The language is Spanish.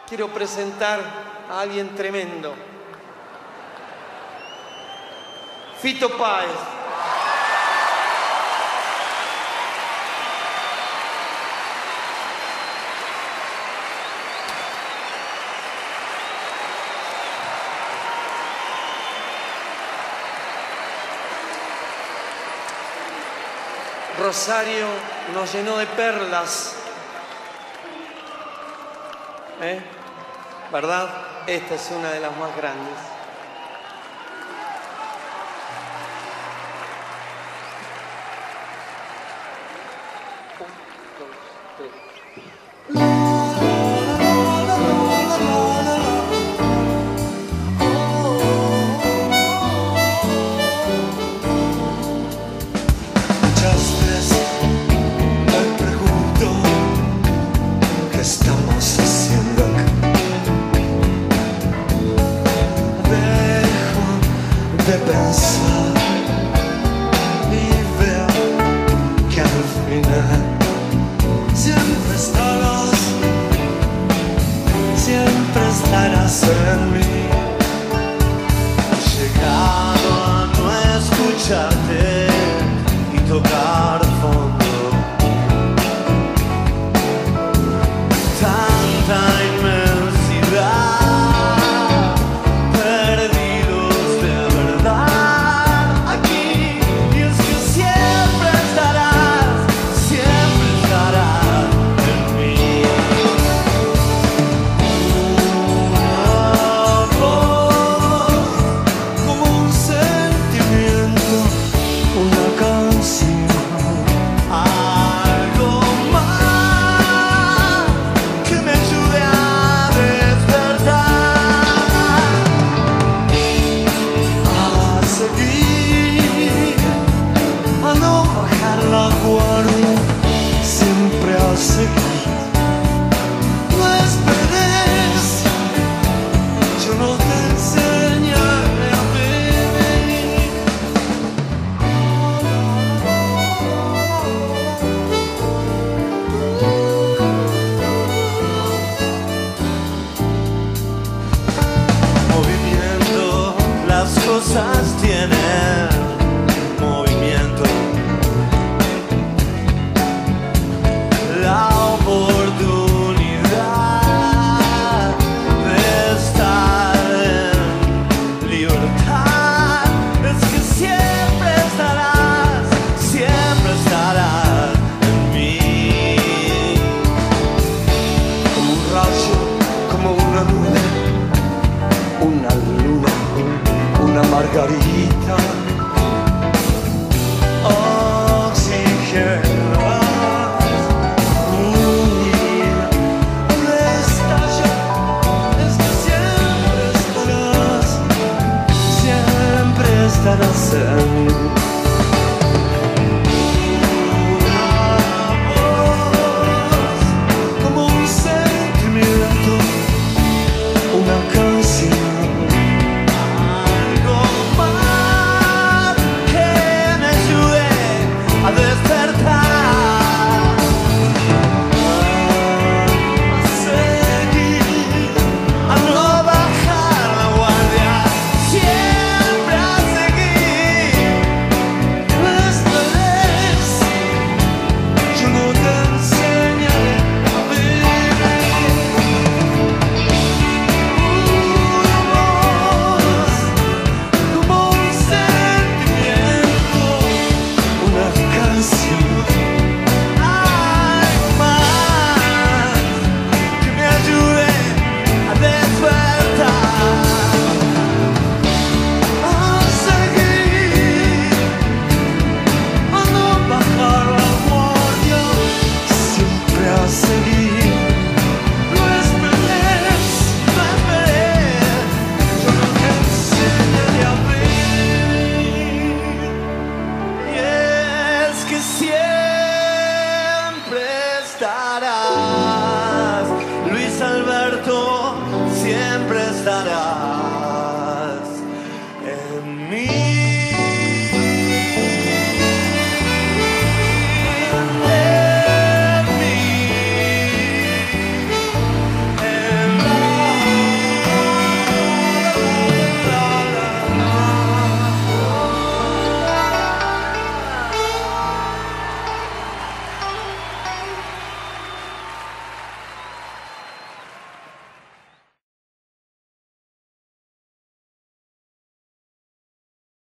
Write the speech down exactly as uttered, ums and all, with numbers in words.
quiero presentar a alguien tremendo. Fito Páez. Rosario nos llenó de perlas. ¿Eh? ¿Verdad? Esta es una de las más grandes. De pensar y ver que al final siempre estarás, siempre estarás en mí. He llegado a no escucharte y tocar fondo. Tanta inmensidad. Cosas tienen movimiento, la oportunidad de estar en libertad es que siempre estarás, siempre estarás en mí, como un rayo, como una nube, una luna, una margarita.